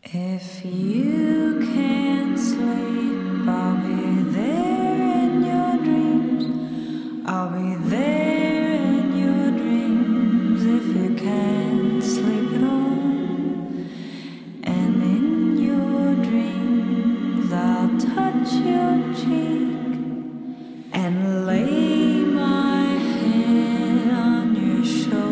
If you can't sleep, I'll be there in your dreams. I'll be there in your dreams if you can't sleep at all. And in your dreams, I'll touch your cheek and lay my head on your shoulder.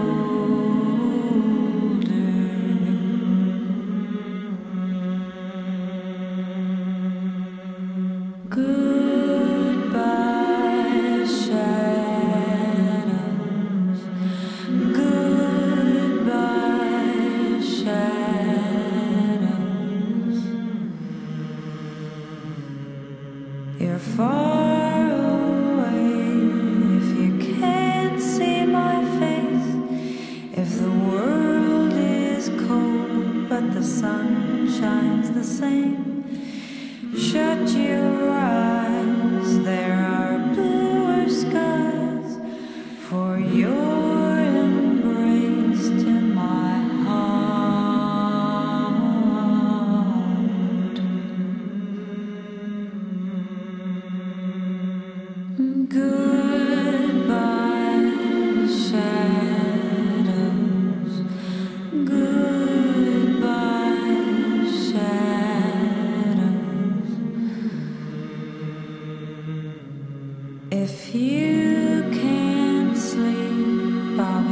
Goodbye, shadows. Goodbye, shadows. You're far away if you can't see my face. If the world is cold but the sun shines the same, shut your eyes, there are bluer skies, for you're embraced in my heart. Goodbye, shadows. Goodbye, shadows. If you can't sleep, I'll